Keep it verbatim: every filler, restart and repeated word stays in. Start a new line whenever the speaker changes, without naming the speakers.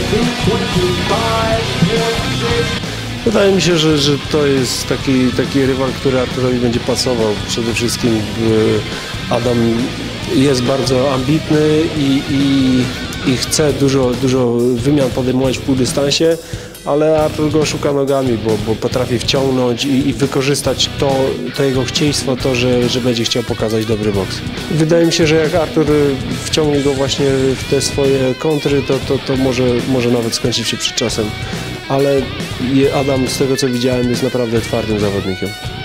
Wydaje mi się, że, że to jest taki, taki rywal, który Arturowi będzie pasował. Przede wszystkim Adam jest bardzo ambitny i, i, i chce dużo, dużo wymian podejmować w półdystansie, ale Artur go szuka nogami, bo, bo potrafi wciągnąć i, i wykorzystać to, to jego chcieństwo, to, że, że będzie chciał pokazać dobry boks. Wydaje mi się, że jak Artur wciągnie go właśnie w te swoje kontry, to, to, to może, może nawet skończyć się przed czasem. Ale Adam, z tego co widziałem, jest naprawdę twardym zawodnikiem.